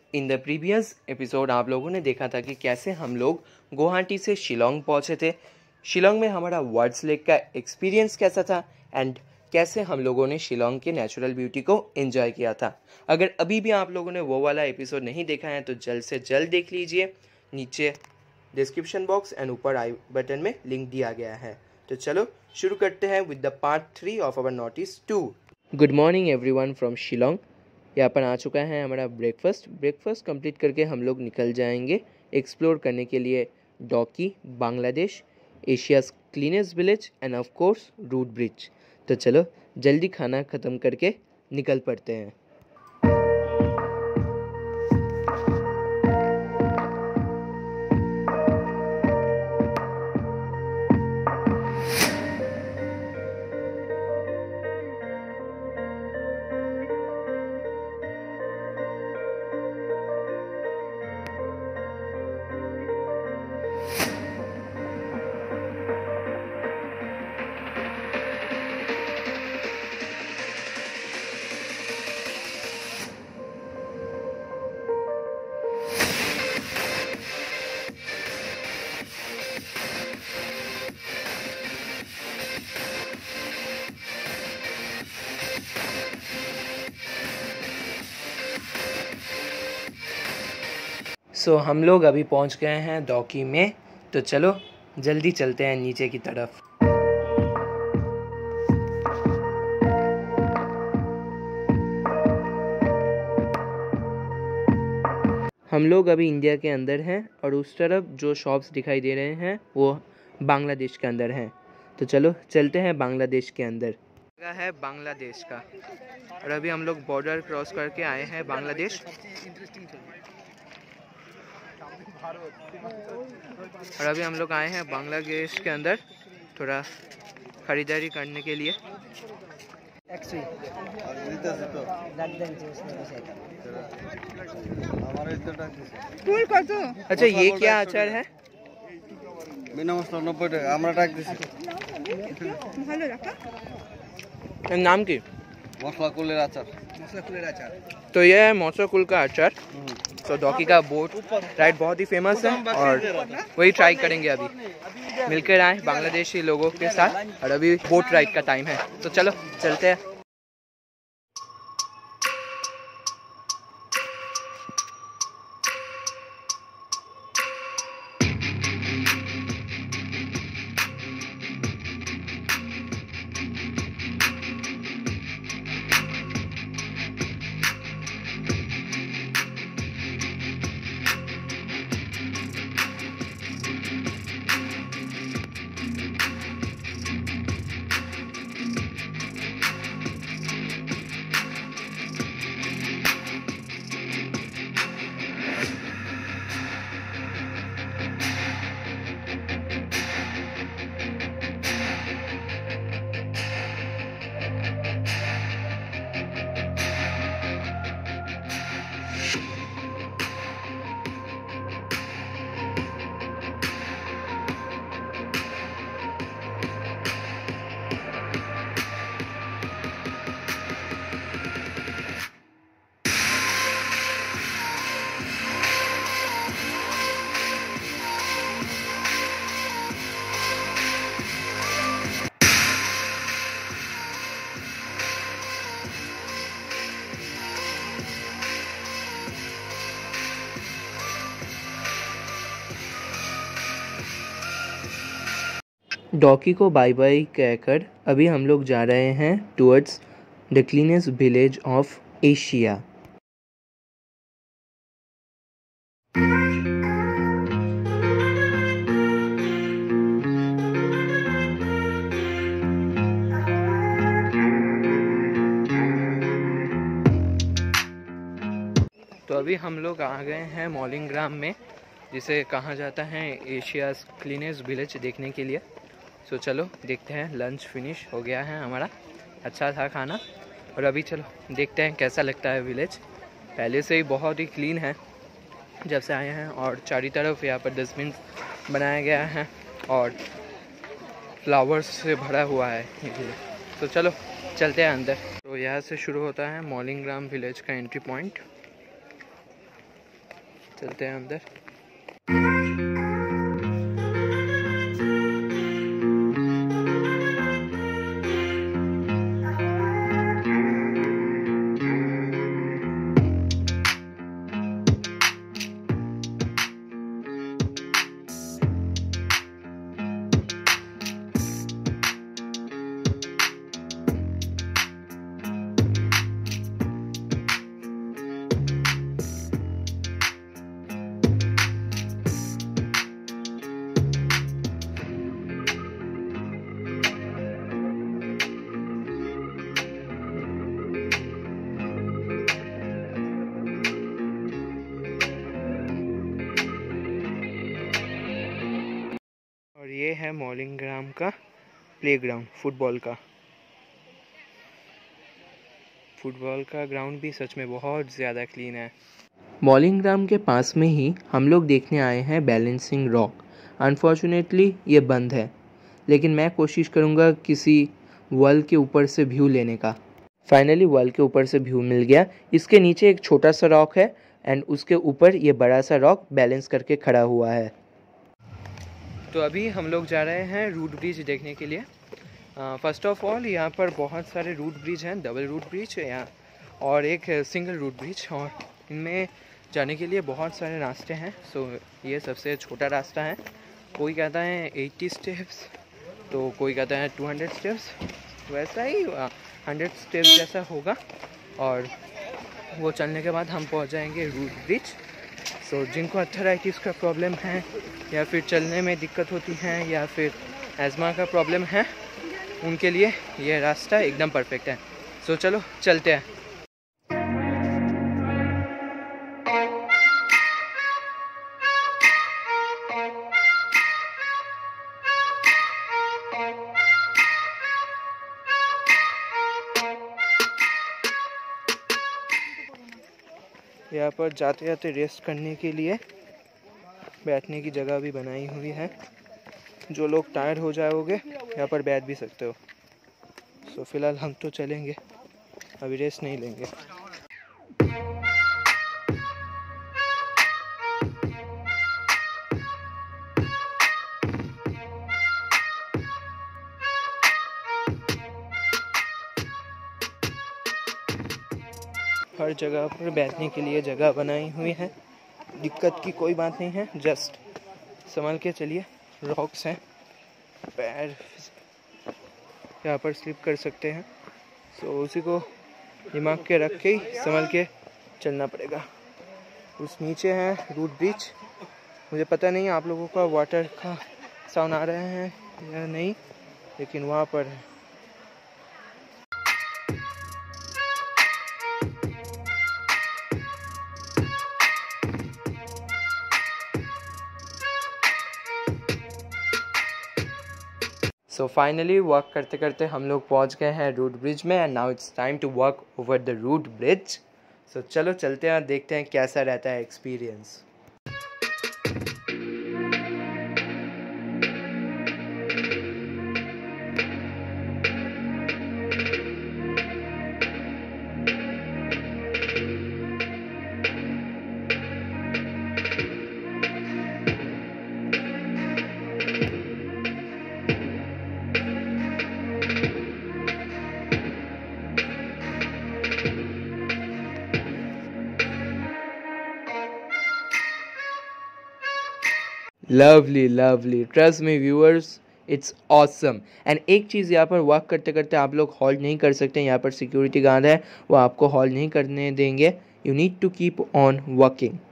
In the previous episode आप लोगों ने देखा था कि कैसे हम लोग गुवाहाटी से शिलोंग पहुंचे थे। शिलोंग में हमारा वर्ड्स लेक का एक्सपीरियंस कैसा था एंड कैसे हम लोगों ने शिलोंग के नेचुरल ब्यूटी को एंजॉय किया था। अगर अभी भी आप लोगों ने वो वाला एपिसोड नहीं देखा है तो जल्द से जल्द देख लीजिए, नीचे डिस्क्रिप्शन बॉक्स एंड ऊपर आई बटन में लिंक दिया गया है। तो चलो शुरू करते हैं with the part 3 of our notice 2। Good morning everyone from Shillong. यहाँ पर आ चुका है हमारा ब्रेकफास्ट कंप्लीट करके हम लोग निकल जाएंगे एक्सप्लोर करने के लिए Dawki, Bangladesh, Asia's cleanest village and of course root bridge. तो चलो जल्दी खाना ख़त्म करके निकल पड़ते हैं। हम लोग अभी पहुंच गए हैं डॉकी में। तो चलो जल्दी चलते हैं नीचे की तरफ। हम लोग अभी इंडिया के अंदर हैं और उस तरफ जो शॉप्स दिखाई दे रहे हैं वो बांग्लादेश के अंदर हैं। तो चलो चलते हैं बांग्लादेश के अंदर। जगह है बांग्लादेश का और अभी हम लोग बॉर्डर क्रॉस करके आए हैं बांग्लादेश। और अभी हम लोग आए हैं बांग्लादेश के अंदर थोड़ा खरीदारी करने के लिए। अच्छा ये क्या अचार है? नाम की मसलाकुलेर अचार। तो ये है मौसाकुल का अचार। तो डॉकी का बोट राइड बहुत ही फेमस है और वही ट्राई करेंगे। अभी मिलकर आए बांग्लादेशी लोगों के साथ और अभी बोट राइड का टाइम है। तो चलो चलते हैं। डॉकी को बाय बाय कहकर अभी हम लोग जा रहे हैं towards the cleanest village of Asia. तो अभी हम लोग आ गए हैं मॉलिंग्राम में, जिसे कहा जाता है एशियाज़ क्लीनेस्ट विलेज, देखने के लिए। तो चलो देखते हैं। लंच फिनिश हो गया है हमारा, अच्छा था खाना। और अभी चलो देखते हैं कैसा लगता है विलेज। पहले से ही बहुत ही क्लीन है जब से आए हैं और चारों तरफ यहाँ पर डस्टबिन बनाया गया है और फ्लावर्स से भरा हुआ है। तो चलो चलते हैं अंदर। तो यहाँ से शुरू होता है मॉलिंग्राम विलेज का एंट्री पॉइंट। चलते हैं अंदर। और ये है मॉलिंग्राम का प्लेग्राउंड, फुटबॉल का ग्राउंड भी सच में बहुत ज़्यादा क्लीन है। मॉलिंग्राम के पास में ही हम लोग देखने आए हैं बैलेंसिंग रॉक। अनफॉर्चुनेटली ये बंद है, लेकिन मैं कोशिश करूँगा किसी वॉल के ऊपर से व्यू लेने का। फाइनली वॉल के ऊपर से व्यू मिल गया। इसके नीचे एक छोटा सा रॉक है एंड उसके ऊपर ये बड़ा सा रॉक बैलेंस करके खड़ा हुआ है। तो अभी हम लोग जा रहे हैं रूट ब्रिज देखने के लिए। फर्स्ट ऑफ ऑल यहाँ पर बहुत सारे रूट ब्रिज हैं, डबल रूट ब्रिज यहाँ और एक सिंगल रूट ब्रिज, और इनमें जाने के लिए बहुत सारे रास्ते हैं। सो ये सबसे छोटा रास्ता है। कोई कहता है 80 स्टेप्स, तो कोई कहता है 200 स्टेप्स, वैसा ही 100 स्टेप्स जैसा होगा। और वो चलने के बाद हम पहुँच जाएंगे रूट ब्रिज। सो जिनको अर्थराइटिस का प्रॉब्लम है या फिर चलने में दिक्कत होती है या फिर एज़मा का प्रॉब्लम है, उनके लिए ये रास्ता एकदम परफेक्ट है। सो चलो चलते हैं। यहाँ पर जाते जाते रेस्ट करने के लिए बैठने की जगह भी बनाई हुई है। जो लोग टायर्ड हो जाओगे यहाँ पर बैठ भी सकते हो। सो फिलहाल हम तो चलेंगे, अभी रेस्ट नहीं लेंगे। हर जगह पर बैठने के लिए जगह बनाई हुई है, दिक्कत की कोई बात नहीं है, जस्ट संभल के चलिए। रॉक्स हैं, पैर यहाँ पर स्लिप कर सकते हैं। सो उसी को दिमाग के रख के ही संभल के चलना पड़ेगा। उस नीचे है रूट ब्रिज। मुझे पता नहीं आप लोगों का वाटर का साउंड आ रहे हैं या नहीं, लेकिन वहाँ पर है। सो फाइनली वॉक करते करते हम लोग पहुंच गए हैं रूट ब्रिज में, and now it's time to walk over the root bridge. So चलो चलते हैं, देखते हैं कैसा रहता है experience. Lovely trust me viewers, it's awesome. And एक चीज़, यहाँ पर वॉक करते करते आप लोग हॉल्ट नहीं कर सकते। यहाँ पर सिक्योरिटी गार्ड है, वो आपको हॉल्ट नहीं करने देंगे। You need to keep on walking.